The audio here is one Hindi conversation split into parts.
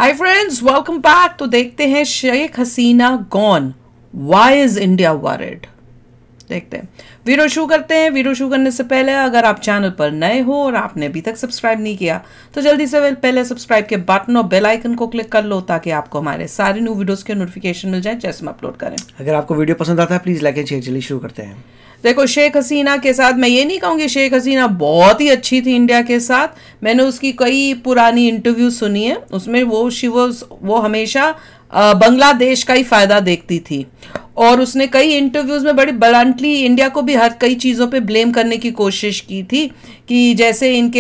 Hi friends, welcome back. तो देखते हैं Sheikh Hasina gone, why is India worried. देखते हैं, वीडियो शुरू करते हैं। वीडियो शुरू करने से पहले अगर आप चैनल पर नए हो और आपने अभी तक सब्सक्राइब नहीं किया तो जल्दी से पहले सब्सक्राइब के बटन और बेल आइकन को क्लिक कर लो ताकि आपको हमारे सारे न्यू वीडियोस के नोटिफिकेशन मिल जाए जैसे हम अपलोड करें। अगर आपको वीडियो पसंद आता है प्लीज लाइक एंड शेयर। चलिए शुरू करते हैं। देखो, शेख हसीना के साथ मैं ये नहीं कहूँगी, शेख हसीना बहुत ही अच्छी थी इंडिया के साथ। मैंने उसकी कई पुरानी इंटरव्यू सुनी है, उसमें वो हमेशा बांग्लादेश का ही फायदा देखती थी और उसने कई इंटरव्यूज में बड़ी ब्लंटली इंडिया को भी हर कई चीज़ों पे ब्लेम करने की कोशिश की थी कि जैसे इनके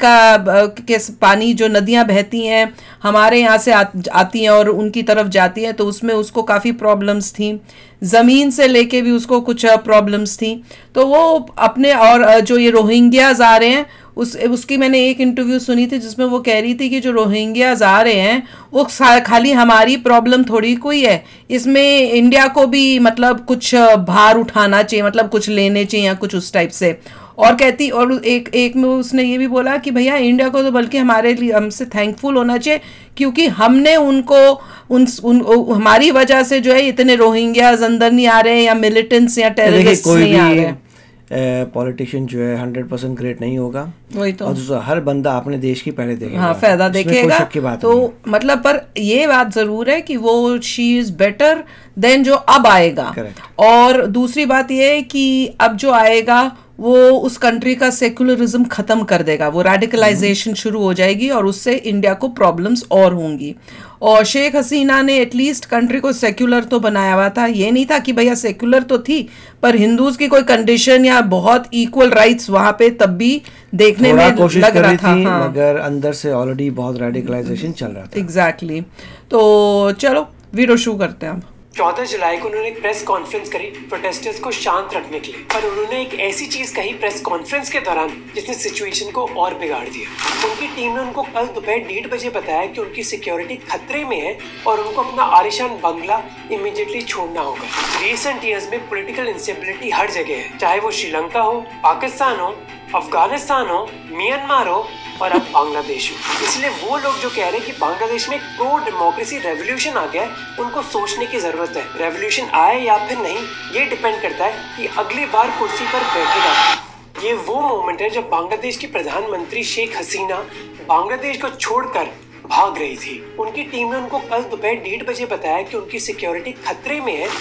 पानी जो नदियां बहती हैं हमारे यहाँ से आती हैं और उनकी तरफ जाती हैं, तो उसमें उसको काफ़ी प्रॉब्लम्स थी। ज़मीन से लेके भी उसको कुछ प्रॉब्लम्स थी। तो वो अपने और जो ये रोहिंग्याज आ रहे हैं उसकी मैंने एक इंटरव्यू सुनी थी जिसमें वो कह रही थी कि जो रोहिंग्याज आ रहे हैं वो खाली हमारी प्रॉब्लम थोड़ी कोई है, इसमें इंडिया को भी मतलब कुछ भार उठाना चाहिए, मतलब कुछ लेने चाहिए या कुछ उस टाइप से। और कहती, और एक में उसने ये भी बोला कि भैया इंडिया को तो बल्कि हमारे लिए हमसे थैंकफुल होना चाहिए क्योंकि हमने उनको हमारी वजह से जो है इतने रोहिंग्याज अंदर नहीं आ रहे हैं या मिलिटेंट्स या टेररिस्ट नहीं आ रहे हैं। पॉलिटिशियन जो है 100% ग्रेट नहीं होगा, वही तो। और हर बंदा अपने देश की पहले देखेगा, हाँ, फायदा देखेगा। तो मतलब पर ये बात जरूर है कि वो शी इज बेटर देन जो अब आएगा। और दूसरी बात ये है कि अब जो आएगा वो उस कंट्री का सेकुलरिज्म खत्म कर देगा, वो रेडिकलाइजेशन शुरू हो जाएगी और उससे इंडिया को प्रॉब्लम्स और होंगी। और शेख हसीना ने एटलीस्ट कंट्री को सेक्युलर तो बनाया हुआ था, ये नहीं था कि भैया सेक्युलर तो थी पर हिंदूज की कोई कंडीशन या बहुत इक्वल राइट्स वहां पे तब भी देखने में लग रहा था। हाँ। मगर अंदर से ऑलरेडी बहुत रेडिकलाइजेशन चल रहा था। एग्जैक्टली। तो चलो वीडियो शुरू करते हैं अब। 14 जुलाई को उन्होंने एक प्रेस कॉन्फ्रेंस करी प्रोटेस्टर्स को शांत रखने के लिए, पर उन्होंने एक ऐसी चीज कही प्रेस कॉन्फ्रेंस के दौरान जिसने सिचुएशन को और बिगाड़ दिया। उनकी टीम ने उनको कल दोपहर 1:30 बजे बताया कि उनकी सिक्योरिटी खतरे में है और उनको अपना आलिशान बंगला इमीडिएटली छोड़ना होगा। रिसेंट ईयर्स में पॉलिटिकल इंस्टेबिलिटी हर जगह है, चाहे वो श्रीलंका हो, पाकिस्तान हो, अफगानिस्तान हो, म्यांमार हो और अब बांग्लादेश हो। इसलिए वो लोग जो कह रहे हैं कि बांग्लादेश में प्रो डेमोक्रेसी रेवोल्यूशन आ गया है, उनको सोचने की जरूरत है। रेवोल्यूशन आए या फिर नहीं, ये डिपेंड करता है कि अगली बार कुर्सी पर बैठेगा। ये वो मोमेंट है जब बांग्लादेश की प्रधानमंत्री शेख हसीना बांग्लादेश को छोड़कर भाग रही थी। उनकी टीम ने उनको कल दोपहर 1:30 बजे बताया कि उनकी सिक्योरिटी खतरे में है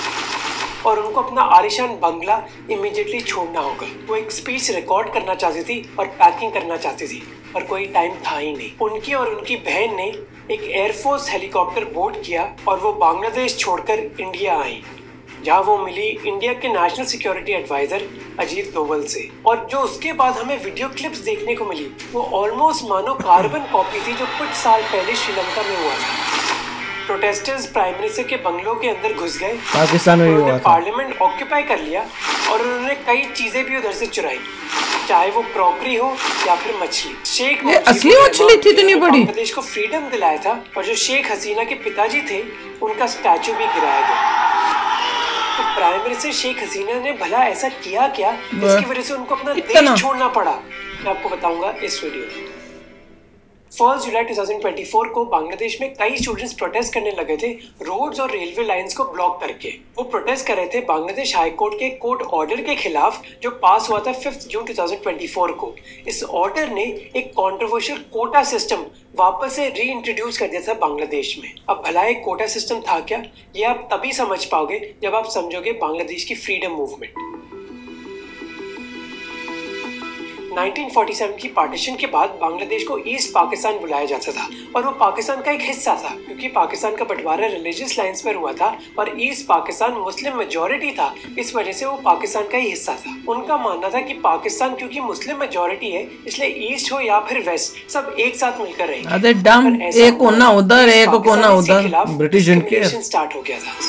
और उनको अपना आलिशान बंगला इमीडिएटली छोड़ना होगा। वो एक स्पीच रिकॉर्ड करना चाहती थी और पैकिंग करना चाहती थी, पर कोई टाइम था ही नहीं। उनकी और उनकी बहन ने एक एयरफोर्स हेलीकॉप्टर बोर्ड किया और वो बांग्लादेश छोड़कर इंडिया आई, जहाँ वो मिली इंडिया के national security adviser Ajit Doval से। और जो उसके बाद हमें वीडियो क्लिप्स देखने को मिली वो ऑलमोस्ट मानो कार्बन कॉपी थी जो कुछ साल पहले श्रीलंका में हुआ था। प्रोटेस्टर्स प्राइम मिनिस्टर के बंगलों के अंदर घुस गए, पाकिस्तान में हुआ था। पार्लियामेंट ऑक्यूपाई कर लिया और उन्होंने कई चीजें भी उधर से चुराई, चाहे वो क्रॉकरी हो या फिर मछली। शेख असली मछली थी इतनी बड़ी। बांग्लादेश को फ्रीडम दिलाया था और जो शेख हसीना के पिताजी थे उनका स्टैचू भी गिराया गया। तो प्राइम मिनिस्टर शेख हसीना ने भला ऐसा किया क्या जिसकी वजह से उनको अपना देश छोड़ना पड़ा, मैं आपको बताऊंगा इस वीडियो में। 1 जुलाई 2024 को बांग्लादेश में कई स्टूडेंट्स प्रोटेस्ट करने लगे थे रोड्स और रेलवे लाइंस को ब्लॉक करके। वो प्रोटेस्ट कर रहे थे बांग्लादेश हाई कोर्ट के कोर्ट ऑर्डर के खिलाफ जो पास हुआ था 5 जून 2024 को। इस ऑर्डर ने एक कंट्रोवर्शियल कोटा सिस्टम वापस से री इंट्रोड्यूस कर दिया था बांग्लादेश में। अब भला एक कोटा सिस्टम था क्या, ये आप तभी समझ पाओगे जब आप समझोगे बांग्लादेश की फ्रीडम मूवमेंट। 1947 की पार्टीशन के बाद बांग्लादेश को ईस्ट पाकिस्तान बुलाया जाता था और वो पाकिस्तान का एक हिस्सा था क्योंकि पाकिस्तान का बंटवारा रिलीजियस लाइंस पर हुआ था और ईस्ट पाकिस्तान मुस्लिम मेजॉरिटी था, इस वजह से वो पाकिस्तान का ही हिस्सा था। उनका मानना था कि पाकिस्तान क्योंकि मुस्लिम मेजॉरिटी है इसलिए ईस्ट हो या फिर वेस्ट सब एक साथ मिलकर रहेंगे। अरे डम, एक कोना उधर एक कोना उधर, ब्रिटिश स्टार्ट हो गया था।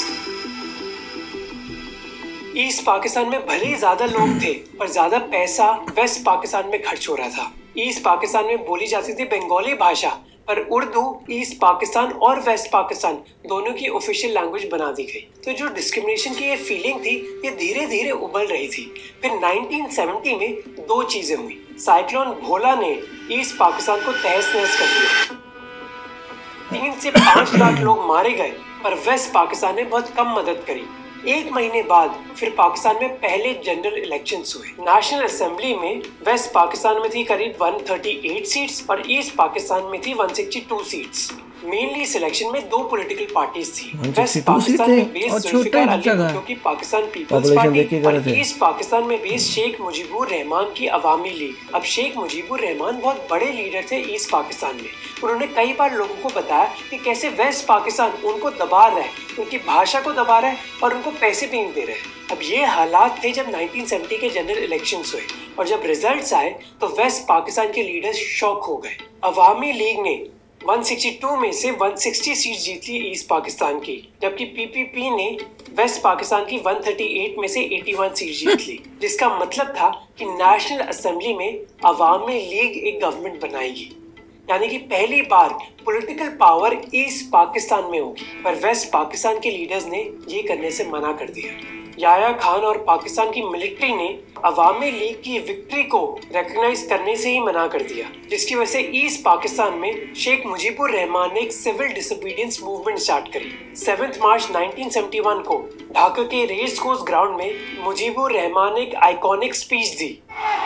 ईस्ट पाकिस्तान में भले ही ज्यादा लोग थे पर ज्यादा पैसा वेस्ट पाकिस्तान में खर्च हो रहा था। ईस्ट पाकिस्तान में बोली जाती थी बंगाली भाषा, पर उर्दू ईस्ट पाकिस्तान और वेस्ट पाकिस्तान दोनों की ऑफिशियल लैंग्वेज बना दी गई। तो जो डिस्क्रिमिनेशन की ये फीलिंग थी ये धीरे धीरे उबल रही थी। फिर 1970 में दो चीजें हुई। साइक्लोन भोला ने ईस्ट पाकिस्तान को तहस नहस कर दिया। 3 से 5 लाख लोग मारे गए, पर वेस्ट पाकिस्तान ने बहुत कम मदद करी। 1 महीने बाद फिर पाकिस्तान में पहले जनरल इलेक्शंस हुए। नेशनल असेंबली में वेस्ट पाकिस्तान में थी करीब 138 सीट्स और ईस्ट पाकिस्तान में थी 162 सीट्स। मेनली इस इलेक्शन में 2 पॉलिटिकल पार्टीज थी। वेस्ट पाकिस्तान में बेस्ड जुल्फिकार अली जो कि पाकिस्तान पीपल्स पार्टी और ईस्ट पाकिस्तान में बेस्ड शेख मुजीबुर रहमान की अवामी लीग। अब शेख मुजीबुर रहमान बहुत बड़े लीडर थे ईस्ट पाकिस्तान में। उन्होंने कई बार लोगों को बताया कि कैसे वेस्ट पाकिस्तान उनको दबा रहा है, उनकी भाषा को दबा रहा है और उनको पैसे भी नहीं दे रहे हैं। अब ये हालात थे जब 1970 के जनरल इलेक्शंस हुए और जब रिजल्ट्स आए तो वेस्ट पाकिस्तान के लीडर्स शॉक हो गए। अवामी लीग ने 162 में से 160 सीट जीत ली ईस्ट पाकिस्तान की, जबकि पीपीपी ने वेस्ट पाकिस्तान की 138 में से 81 सीट जीत ली, जिसका मतलब था कि नेशनल असेंबली में अवामी लीग एक गवर्नमेंट बनाएगी, यानी कि पहली बार पॉलिटिकल पावर ईस्ट पाकिस्तान में होगी। पर वेस्ट पाकिस्तान के लीडर्स ने ये करने से मना कर दिया। याया खान और पाकिस्तान की मिलिट्री ने अवामी लीग की विक्ट्री को रिकॉग्नाइज करने से ही मना कर दिया, जिसकी वजह से ईस्ट पाकिस्तान में शेख मुजीबुर रहमान ने एक सिविल डिसोबीडियंस मूवमेंट स्टार्ट करी। 7 मार्च 1971 को ढाका के रेस कोर्स ग्राउंड में मुजीबुर रहमान ने एक आइकॉनिक स्पीच दी।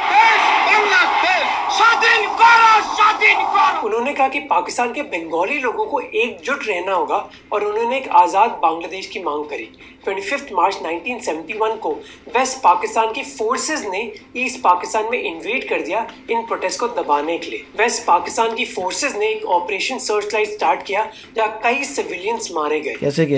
उन्होंने कहा कि पाकिस्तान के बंगाली लोगों को एकजुट रहना होगा और उन्होंने एक आजाद बांग्लादेश की मांग करी। 25 मार्च 1971 को वेस्ट पाकिस्तान की फोर्सेस ने ईस्ट पाकिस्तान में इन्वेड कर दिया इन प्रोटेस्ट को दबाने के लिए। वेस्ट पाकिस्तान की फोर्सेस ने एक ऑपरेशन सर्च लाइट स्टार्ट किया जहाँ कई सिविलियंस मारे गए।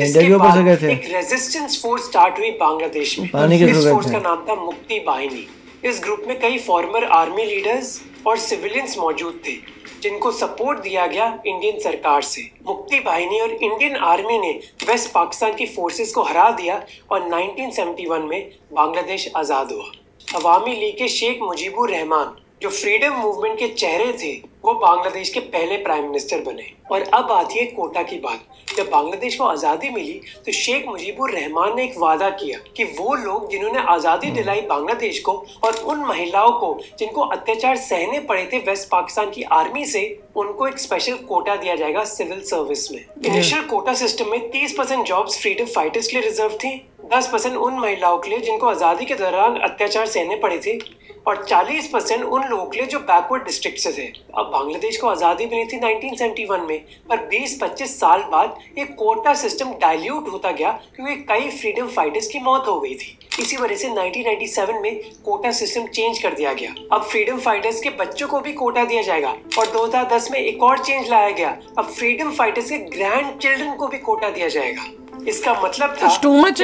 एक रेजिस्टेंस फोर्स स्टार्ट हुई बांग्लादेश में। इस फोर्स का नाम था मुक्ति बाहिनी। इस ग्रुप में कई फॉर्मर आर्मी लीडर्स और सिविलियंस मौजूद थे जिनको सपोर्ट दिया गया इंडियन सरकार से। मुक्ति बाहिनी और इंडियन आर्मी ने वेस्ट पाकिस्तान की फोर्सेस को हरा दिया और 1971 में बांग्लादेश आजाद हुआ। अवामी लीग के शेख मुजीबुर रहमान जो फ्रीडम मूवमेंट के चेहरे थे वो बांग्लादेश के पहले प्राइम मिनिस्टर बने। और अब आती है कोटा की बात। जब बांग्लादेश को आज़ादी मिली तो शेख मुजीबुर रहमान ने एक वादा किया कि वो लोग जिन्होंने आज़ादी दिलाई बांग्लादेश को और उन महिलाओं को जिनको अत्याचार सहने पड़े थे वेस्ट पाकिस्तान की आर्मी से, उनको एक स्पेशल कोटा दिया जाएगा सिविल सर्विस में। इनिशियल कोटा सिस्टम में 30% जॉब्स फ्रीडम फाइटर्स के लिए रिजर्व थी, 10% उन महिलाओं के लिए जिनको आज़ादी के दौरान अत्याचार सहने पड़े थे और 40% उन लोगों के लिए जो बैकवर्ड डिस्ट्रिक्ट से थे। अब बांग्लादेश को आज़ादी मिली थी 1971 में, पर 20-25 साल बाद ये कोटा सिस्टम डाइल्यूट होता गया क्योंकि कई फ्रीडम फाइटर्स की मौत हो गई थी। इसी वजह से 1997 में कोटा सिस्टम चेंज कर दिया गया। अब फ्रीडम फाइटर्स के बच्चों को भी कोटा दिया जाएगा और 2010 में एक और चेंज लाया गया। अब फ्रीडम फाइटर्स के ग्रैंड चिल्ड्रन को भी कोटा दिया जाएगा। इसका मतलब था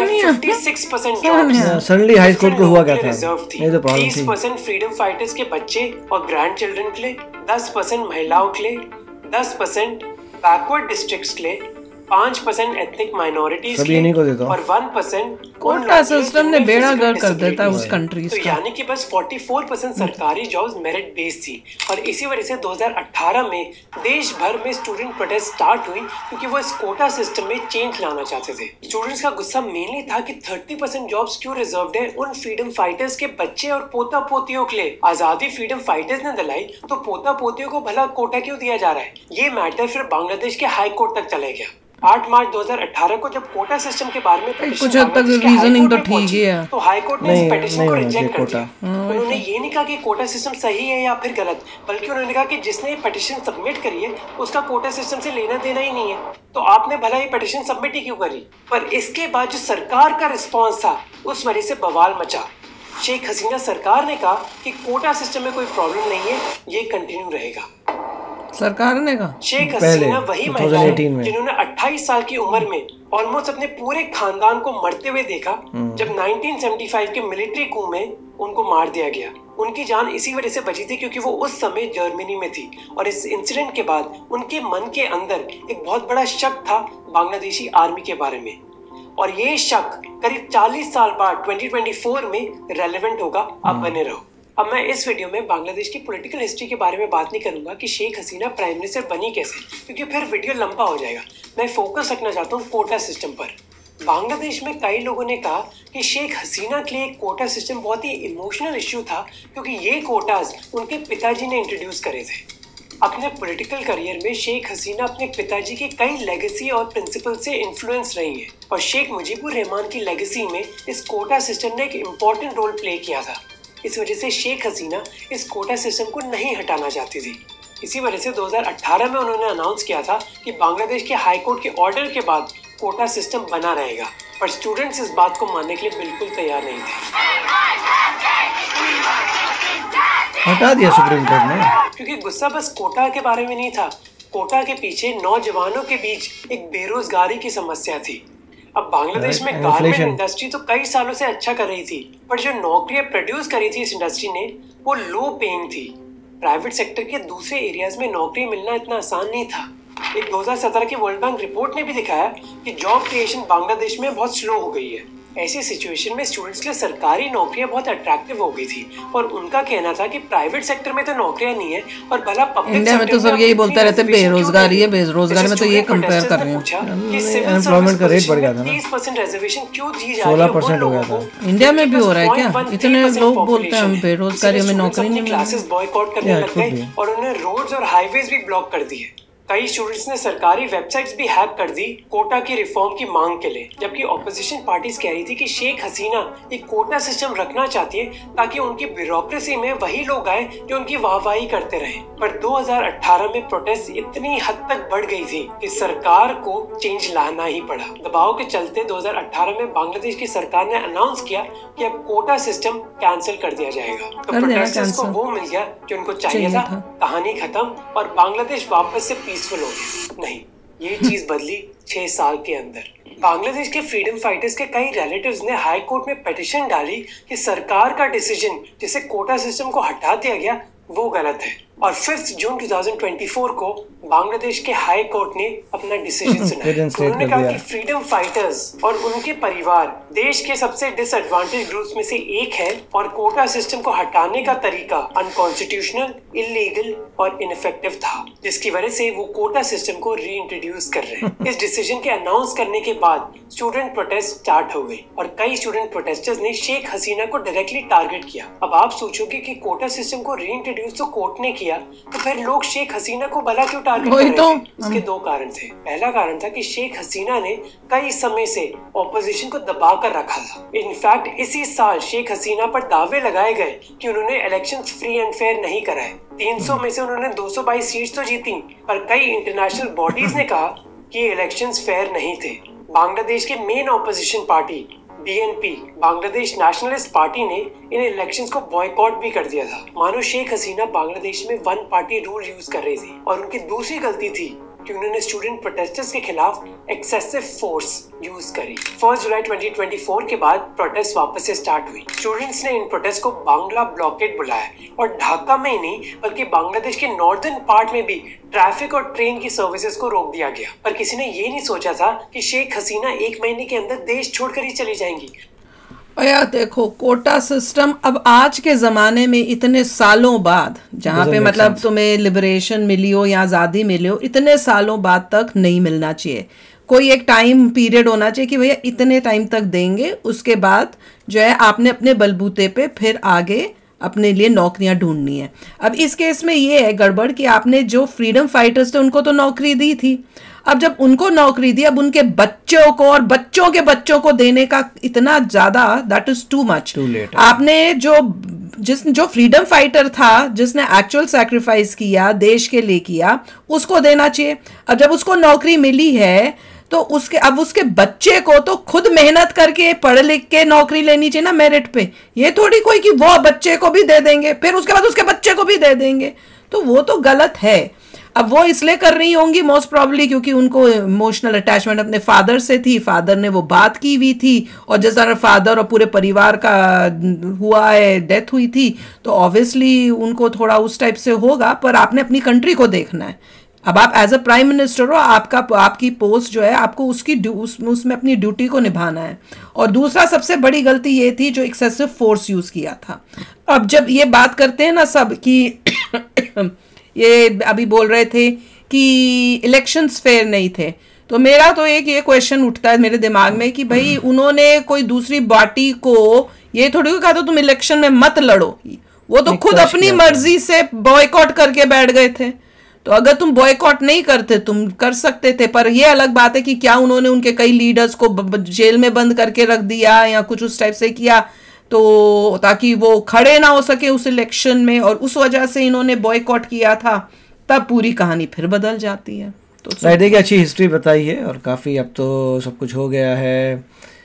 56% सडनली हाई कोर्ट को हुआ क्या था, ये तो 30% फ्रीडम फाइटर्स के बच्चे और ग्रैंड चिल्ड्रन के लिए, 10% महिलाओं के लिए, 10% बैकवर्ड डिस्ट्रिक्ट्स के लिए, 5% एथनिक माइनॉरिटीज के लिए और 1% कोटा सिस्टम ने बेड़ा गर्क कर देता है उस कंट्रीज का। यानी कि बस 44% सरकारी जॉब्स मेरिट बेस्ड थी और इसी वजह से 2018 में देश भर में स्टूडेंट प्रोटेस्ट स्टार्ट हुई क्योंकि वो इस कोटा सिस्टम में चेंज लाना चाहते थे। स्टूडेंट्स का गुस्सा मेनली था कि 30% जॉब्स क्यों रिजर्व्ड है उन फ्रीडम फाइटर्स के बच्चे और पोता पोतियों के लिए। आजादी फ्रीडम फाइटर्स ने दिलाई तो पोता पोतियों को भला कोटा क्यों दिया जा रहा है? ये मैटर फिर बांग्लादेश के हाई कोर्ट तक चले गया। 8 मार्च 2018 को जब कोटा सिस्टम के बारे में कुछ हद तक रीजनिंग तो ठीक ही है, तो हाई कोर्ट ने इस पिटीशन को रिजेक्ट कर दिया। उन्होंने ये नहीं कहा कि कोटा सिस्टम सही है या फिर गलत, बल्कि उन्होंने कहा कि जिसने पिटीशन सबमिट करी है उसका कोटा सिस्टम से लेना देना ही नहीं है, तो आपने भला ये पिटीशन सबमिट ही क्यों करी? पर इसके बाद जो सरकार का रिस्पॉन्स था उस वजह से बवाल मचा। शेख हसीना सरकार ने कहा कि कोटा सिस्टम में कोई प्रॉब्लम नहीं है, ये कंटिन्यू रहेगा। सरकार ने कहा। शेख हसीना वही महिला है जिन्होंने 28 साल की उम्र में ऑलमोस्ट अपने पूरे खानदान को मरते हुए देखा जब 1975 के मिलिट्री कू में उनको मार दिया गया। उनकी जान इसी वजह से बची थी क्योंकि वो उस समय जर्मनी में थी और इस इंसिडेंट के बाद उनके मन के अंदर एक बहुत बड़ा शक था बांग्लादेशी आर्मी के बारे में और ये शक करीब 40 साल बाद 2024 में रेलेवेंट होगा। अब बने रहो। अब मैं इस वीडियो में बांग्लादेश की पॉलिटिकल हिस्ट्री के बारे में बात नहीं करूंगा कि शेख हसीना प्राइम मिनिस्टर बनी कैसे, क्योंकि फिर वीडियो लंबा हो जाएगा। मैं फोकस रखना चाहता हूँ कोटा सिस्टम पर। बांग्लादेश में कई लोगों ने कहा कि शेख हसीना के लिए कोटा सिस्टम बहुत ही इमोशनल इश्यू था क्योंकि ये कोटाज उनके पिताजी ने इंट्रोड्यूस करे थे। अपने पॉलिटिकल करियर में शेख हसीना अपने पिताजी के कई लेगेसी और प्रिंसिपल से इन्फ्लुएंस रही हैं और शेख मुजीबुर रहमान की लेगेसी में इस कोटा सिस्टम ने एक इम्पोर्टेंट रोल प्ले किया था। इस वजह से शेख हसीना इस कोटा सिस्टम को नहीं हटाना चाहती थी। इसी वजह से 2018 में उन्होंने अनाउंस किया था कि बांग्लादेश के हाई कोर्ट के ऑर्डर के बाद कोटा सिस्टम बना रहेगा, पर स्टूडेंट्स इस बात को मानने के लिए बिल्कुल तैयार नहीं थे। हटा दिया सुप्रीम कोर्ट ने, क्योंकि गुस्सा बस कोटा के बारे में नहीं था, कोटा के पीछे नौजवानों के बीच एक बेरोजगारी की समस्या थी। अब बांग्लादेश में गारमेंट इंडस्ट्री तो कई सालों से अच्छा कर रही थी, पर जो नौकरियां प्रोड्यूस करी थी इस इंडस्ट्री ने वो लो पेइंग थी। प्राइवेट सेक्टर के दूसरे एरियाज में नौकरी मिलना इतना आसान नहीं था। एक 2017 की वर्ल्ड बैंक रिपोर्ट ने भी दिखाया कि जॉब क्रिएशन बांग्लादेश में बहुत स्लो हो गई है। ऐसी सिचुएशन में स्टूडेंट्स के लिए सरकारी नौकरियां बहुत अट्रैक्टिव हो गई थी और उनका कहना था कि प्राइवेट सेक्टर में तो नौकरियां नहीं है और भला पब्लिक इंडिया में तो सब यही बोलते रहते बेरोजगारी है, बेरोजगारी में तो ये कंपेयर कर रहे हैं। अनएम्प्लॉयमेंट का रेट बढ़ गया था ना, 30% रिजर्वेशन क्यों दी जा रही है 16% हो गया था। इंडिया में भी हो रहा है क्या? इतने लोग बोलते हैं हम बेरोजगारी में नौकरी नहीं मिल रही। क्लासेस बॉयकॉट करने लग गए और उन्होंने रोड्स और हाईवेज भी ब्लॉक कर दिए। कई स्टूडेंट्स ने सरकारी वेबसाइट्स भी हैक कर दी कोटा की रिफॉर्म की मांग के लिए, जबकि ऑपोजिशन पार्टीज कह रही थी कि शेख हसीना एक कोटा सिस्टम रखना चाहती है ताकि उनकी ब्यूरोक्रेसी में वही लोग आए जो उनकी वाहवाही करते रहे। पर 2018 में प्रोटेस्ट इतनी हद तक बढ़ गई थी कि सरकार को चेंज लाना ही पड़ा। दबाव के चलते 2018 में बांग्लादेश की सरकार ने अनाउंस किया कि अब कोटा सिस्टम कैंसिल कर दिया जाएगा। तो प्रोटेस्टर्स को वो मिल गया जो उनको चाहिए था, कहानी खत्म और बांग्लादेश वापस से पीसफुल हो गया। नहीं, ये चीज बदली 6 साल के अंदर। बांग्लादेश के फ्रीडम फाइटर्स के कई रिलेटिव्स ने हाई कोर्ट में पिटीशन डाली कि सरकार का डिसीजन जिसे कोटा सिस्टम को हटा दिया गया वो गलत है। और 5 जून 2024 को बांग्लादेश के हाई कोर्ट ने अपना डिसीजन सुनाया। उन्होंने कहा कि फ्रीडम फाइटर्स और उनके परिवार देश के सबसे डिसएडवांटेज ग्रुप्स में से एक है और कोटा सिस्टम को हटाने का तरीका अनकॉन्स्टिट्यूशनल, इलीगल और इनफेक्टिव था, जिसकी वजह से वो कोटा सिस्टम को रीइंट्रोड्यूस कर रहे हैं। इस डिसीजन के अनाउंस करने के बाद स्टूडेंट प्रोटेस्ट स्टार्ट हो गई और कई स्टूडेंट प्रोटेस्टर्स ने शेख हसीना को डायरेक्टली टारगेट किया। अब आप सोचोगे कि कोटा सिस्टम को रीइंट्रोड्यूस तो कोर्ट ने किया, तो फिर लोग शेख हसीना को भला क्यों टारगेट कर रहे थे? इसके 2 कारण थे। पहला कारण था कि शेख हसीना ने कई समय से ऑपोजिशन को दबा कर रखा था। इनफैक्ट इसी साल शेख हसीना पर दावे लगाए गए कि उन्होंने इलेक्शंस फ्री एंड फेयर नहीं कराए। 300 में से उन्होंने 222 सीट्स तो जीती, पर कई इंटरनेशनल बॉडीज ने कहा कि इलेक्शंस फेयर नहीं थे। बांग्लादेश के main opposition party BNP, Bangladesh nationalist party ने इन इलेक्शंस को बॉयकॉट भी कर दिया था। मानो शेख हसीना बांग्लादेश में 1 पार्टी रूल यूज कर रही थी और उनकी दूसरी गलती थी कि उन्होंने स्टूडेंट प्रोटेस्टर्स के खिलाफ एक्सेसिव फोर्स यूज करी। 1 जुलाई 2024 के बाद प्रोटेस्ट वापस से स्टार्ट हुई। स्टूडेंट्स ने इन प्रोटेस्ट को बांग्ला ब्लॉकेड बुलाया और ढाका में ही नहीं बल्कि बांग्लादेश के नॉर्दर्न पार्ट में भी ट्रैफिक और ट्रेन की सर्विसेज को रोक दिया गया। पर किसी ने ये नहीं सोचा था कि शेख हसीना 1 महीने के अंदर देश छोड़कर ही चली जाएंगी। यार देखो, कोटा सिस्टम अब आज के ज़माने में इतने सालों बाद, जहाँ पे मतलब तुम्हें लिबरेशन मिली हो या आज़ादी मिली हो, इतने सालों बाद तक नहीं मिलना चाहिए। कोई एक टाइम पीरियड होना चाहिए कि भैया इतने टाइम तक देंगे, उसके बाद जो है आपने अपने बलबूते पे फिर आगे अपने लिए नौकरियां ढूंढनी है। अब इस केस में ये है गड़बड़ कि आपने जो फ्रीडम फाइटर्स थे उनको तो नौकरी दी थी, अब जब उनको नौकरी दी, अब उनके बच्चों को और बच्चों के बच्चों को देने का इतना ज्यादा, दैट इज टू मच। आपने जो फ्रीडम फाइटर था, जिसने एक्चुअल सैक्रिफाइस किया, देश के लिए किया, उसको देना चाहिए। अब जब उसको नौकरी मिली है तो उसके बच्चे को तो खुद मेहनत करके पढ़ लिख के नौकरी लेनी चाहिए ना, मेरिट पे। ये थोड़ी कोई कि वो बच्चे को भी दे देंगे फिर उसके बाद उसके बच्चे को भी दे देंगे, तो वो तो गलत है। अब वो इसलिए कर रही होंगी मोस्ट प्रॉब्ली क्योंकि उनको इमोशनल अटैचमेंट अपने फादर से थी, फादर ने वो बात की हुई थी, और जिस तरह फादर और पूरे परिवार का हुआ है, डेथ हुई थी, तो ऑब्वियसली उनको थोड़ा उस टाइप से होगा। पर आपने अपनी कंट्री को देखना है। अब आप एज अ प्राइम मिनिस्टर हो, आपकी पोस्ट जो है, आपको उसमें अपनी ड्यूटी को निभाना है। और दूसरा सबसे बड़ी गलती ये थी जो एक्सेसिव फोर्स यूज किया था। अब जब ये बात करते हैं ना सब कि ये अभी बोल रहे थे कि इलेक्शंस फेयर नहीं थे, तो मेरा तो एक ये क्वेश्चन उठता है मेरे दिमाग में कि भाई उन्होंने कोई दूसरी पार्टी को ये थोड़ी कहा था तुम इलेक्शन में मत लड़ो, वो तो खुद अपनी मर्जी से बॉयकॉट करके बैठ गए थे। तो अगर तुम बॉयकॉट नहीं करते, तुम कर सकते थे, पर ये अलग बात है कि क्या उन्होंने उनके कई लीडर्स को जेल में बंद करके रख दिया या कुछ उस टाइप से किया, तो ताकि वो खड़े ना हो सके उस इलेक्शन में, और उस वजह से इन्होंने बॉयकॉट किया था, तब पूरी कहानी फिर बदल जाती है। तो देखिए अच्छी हिस्ट्री बताई है, और काफ़ी अब तो सब कुछ हो गया है,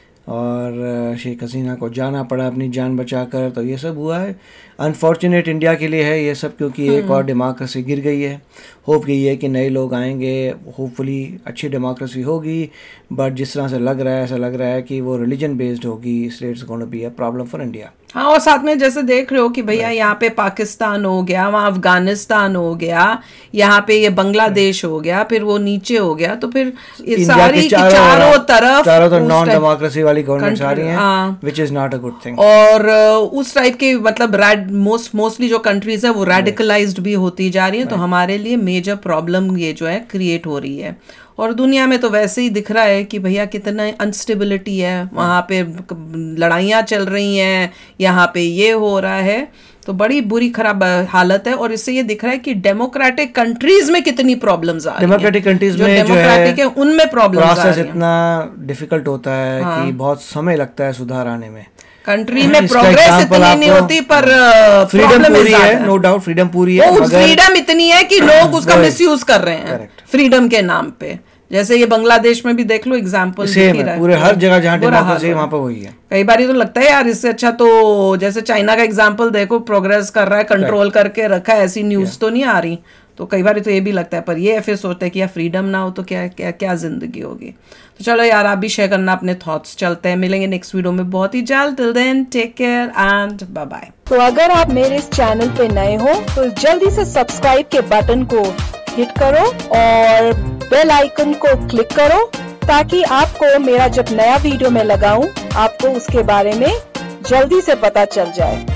और शेख हसीना को जाना पड़ा अपनी जान बचाकर, तो ये सब हुआ है। अनफॉर्चुनेट इंडिया के लिए है ये सब, क्योंकि एक और डेमोक्रेसी गिर गई है। होप यही है कि नए लोग आएंगे, होपफुली अच्छी डेमोक्रेसी होगी, बट जिस तरह से लग रहा है, ऐसा लग रहा है कि वो रिलीजन बेस्ड होगी, इसलिए it's gonna be a problem for India. हाँ, और साथ में जैसे देख रहे हो कि भैया यहाँ पे पाकिस्तान हो गया, वहाँ अफगानिस्तान हो गया, यहाँ पे ये बांग्लादेश हो गया, फिर वो नीचे हो गया, तो फिर सारी चारों तरफ तो नॉन डेमोक्रेसी वाली गवर्नमेंट आ रही हैं, which is not a good thing. और उस टाइप के मतलब मोस्टली जो कंट्रीज है वो रेडिकलाइज्ड भी होती जा रही है, तो हमारे लिए मेजर प्रॉब्लम ये जो है क्रिएट हो रही है। और दुनिया में तो वैसे ही दिख रहा है कि भैया कितना अनस्टेबिलिटी है, वहाँ पे लड़ाइयाँ चल रही हैं, यहाँ पे ये हो रहा है, तो बड़ी बुरी खराब हालत है। और इससे ये दिख रहा है कि डेमोक्रेटिक कंट्रीज में कितनी प्रॉब्लम्स आ रही हैं। डेमोक्रेटिक कंट्रीज में डेमोक्रेटिक है उनमें प्रॉब्लम्स आ रही हैं। इतना डिफिकल्ट होता है कि बहुत समय लगता है सुधार आने में। कंट्री में प्रोग्रेस इतनी नहीं होती, पर फ्रीडम पूरी है, नो डाउट फ्रीडम पूरी है, फ्रीडम इतनी है कि लोग उसका मिसयूज कर रहे हैं फ्रीडम के नाम पे। जैसे ये बांग्लादेश में भी देख लो एग्जाम्पल, पूरे हर जगह जहाँ डेमोक्रेसी है वहाँ पे वही है। कई बार तो लगता है यार इससे अच्छा तो जैसे चाइना का एग्जाम्पल देखो, प्रोग्रेस कर रहा है, कंट्रोल करके रखा है, ऐसी न्यूज तो नहीं आ रही। तो कई बार तो ये भी लगता है, पर ये फिर सोचते हैं कि यार फ्रीडम ना हो तो क्या क्या क्या जिंदगी होगी। तो चलो यार, आप भी शेयर करना अपने थॉट्स। चलते हैं, मिलेंगे नेक्स्ट वीडियो में बहुत ही जल्द। Till then take care and bye bye. तो अगर आप मेरे इस चैनल पे नए हो तो जल्दी से सब्सक्राइब के बटन को हिट करो और बेल आइकन को क्लिक करो, ताकि आपको मेरा जब नया वीडियो मैं लगाऊं आपको उसके बारे में जल्दी से पता चल जाए।